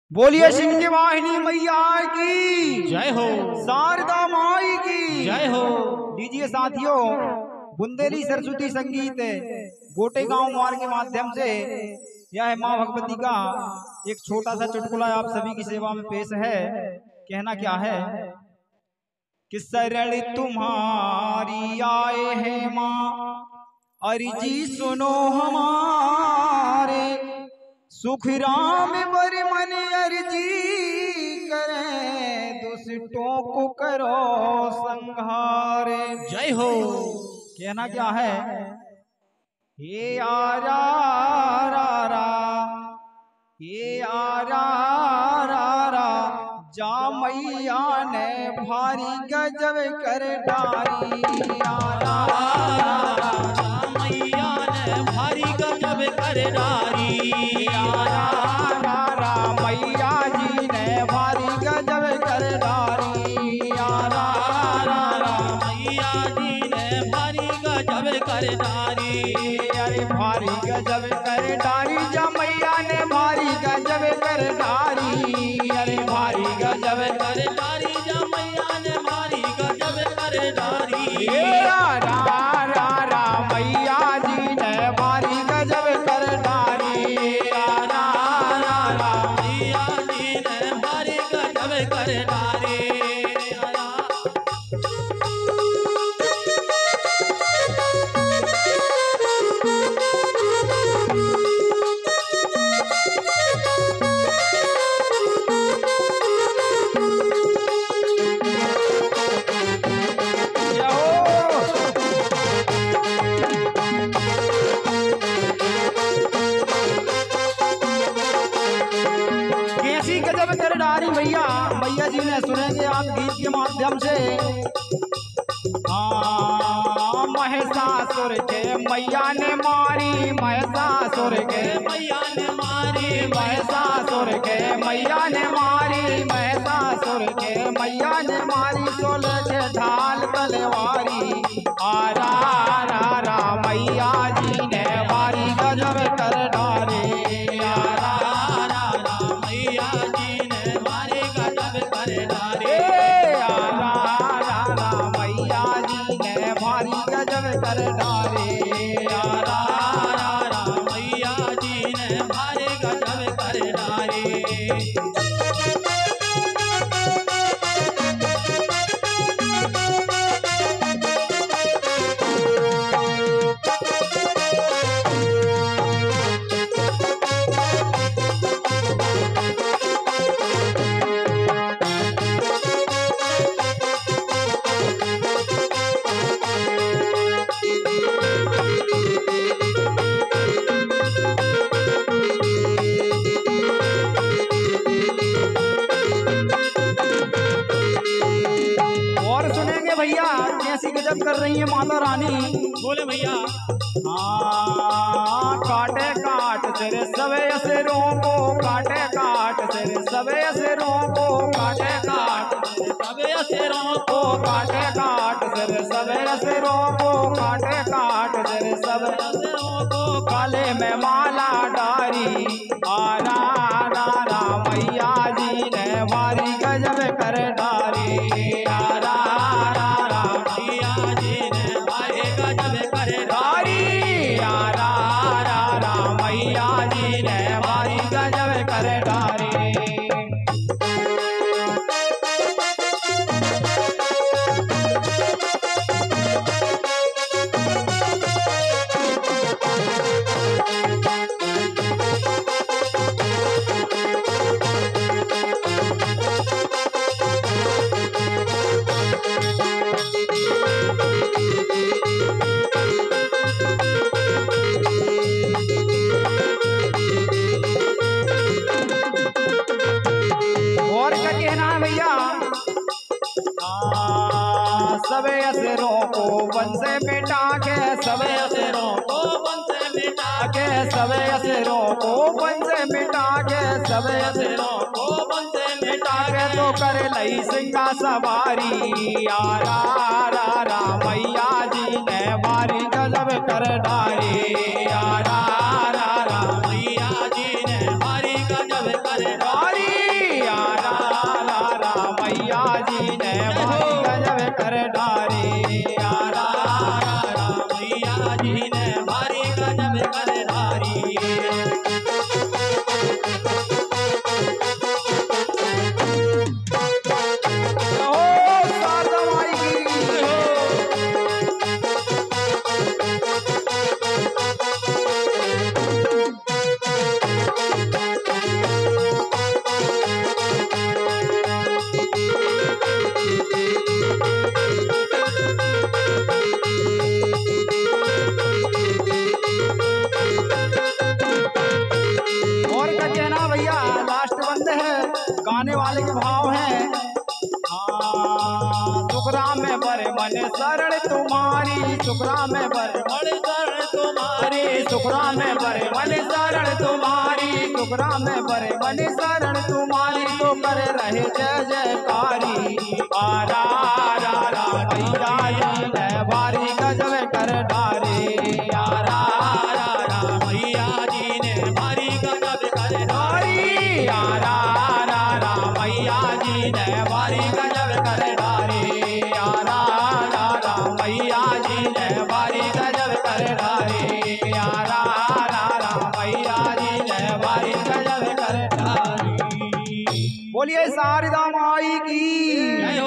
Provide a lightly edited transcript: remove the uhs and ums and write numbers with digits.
बोलिए सिंह वाहिनी मैया की जय हो। शारदा माई की जय हो। लीजिए साथियों, बुंदेली सरस्वती संगीत गोटे गांव मार के माध्यम से यह माँ भगवती का एक छोटा सा चुटकुला आप सभी की सेवा में पेश है। कहना क्या है कि शरण तुम्हारी आए हैं माँ, अर्जी सुनो हमारे, सुख राम बर मन अर्जी करें, दुष्टों को करो संहारे। जय हो। कहना क्या है, हे आरा रा रा, हे आरा रा रा, जा मैया ने भारी गजब कर डारी। आरा जा मैया ने भारी गजब कर डारी। रा रा, मैया जी ने भारी गजब कर डारी। आरा रा रा, मैया जी ने भारी गजब कर डारी। अरे भारी गजब कर डारी, जा मैया ने भारी गजब कर डारी। अरे भारी गजब कर डारी, जा मैया ने भारी गजब कर डारी। रा रा रा, मैया जी ने भारी गजब कर डारी। रा रा रा, मैया जी ने भारी गजब कर डारी। गजब कर डारी मैया, मैया जी ने सुनेंगे आप गीत के माध्यम से। महिषासुर के मैया ने मारी, महिषासुर के मैया ने मारी, महिषासुर के मैया ने मारी, महिषासुर के मैया ने मारी, 16 के ढाल तलवारी। आरा रा रा, मैया जी ने भारी गजब कर डारे। रा रा रा, मैया जी ने भारी गजब कर डारे। आरा रा रा, मैया जी ने भारी गजब कर डारे। रा रा रा, मैया जी ने भारी गजब कर डारे। और सुनेंगे भैया कैसी गजब कर रही है माता रानी। बोले भैया। काटे काट तेरे सबे सिरों को, काटे काट तेरे सबे सिरों को, काटे काट सबे सिरों को, काटे काट तेरे सबे सिरों को, काटे काट तेरे सबे सिरों को, काले में माला डारी। आरा रा रा, मैया जी ने भारी गजब कर डारी। आरा रा रा, मैया जी ने भारी गजब कर डारी। आरा रा रा, मैया जी ने भारी गजब कर डारी। और क्या कहना है भैया, सबे असरों को वन से मिटा के, सबे असरों को वन से मिटा के, सबे असरों को वन से मिटा के, सबे असरों को वन से मिटा के तो कर लई सिंगा सवारी। आरा रा रा, मैया जी ने भारी गजब कर डारी। आरा रा रा, मैया जी ने भारी गजब कर डारी। गाने वाले के भाव हैं सुखरा में बर मन शरण तुम्हारी, सुखरा में बर मन शरण तुम्हारी, सुखरा में बर मन शरण तुम्हारी, सुखरा में बर मन शरण तुम्हारी, तो कर रहे जय जयकारी। आरा रा रा मैया जी बारी गजब कर डारे, आरा रा रा मैया जी ने मारी गजब कर डारी, आरा रा रा मैया जी ने बारी गजब कर डारे, आरा रा रा मैया जी ने बारी गजब कर डारे, आरा रा रा मैया जी ने बारी गजब कर डारे। बोलिए शारदा माई की।